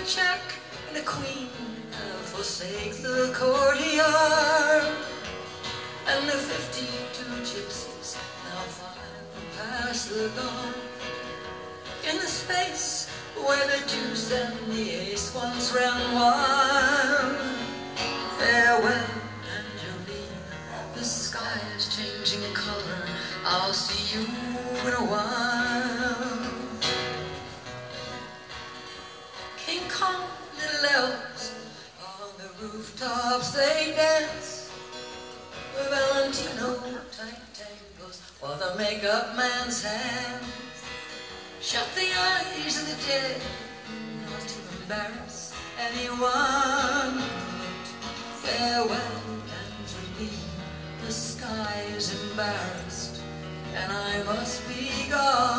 Jack and the Queen forsake the courtyard, and the 52 gypsies now file past the dawn. In the space where the deuce and the ace once ran wild. Farewell, Angeline, the sky is changing color. I'll see you in a while. King Kong, little elves, on the rooftops they dance. Valentino tight tangles while the makeup man's hands shut the eyes of the dead, not to embarrass anyone. Farewell, Angeline, the sky is embarrassed, and I must be gone.